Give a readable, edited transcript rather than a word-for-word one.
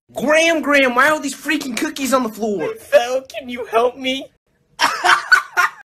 Graham, why are all these freaking cookies on the floor? Phil, can you help me?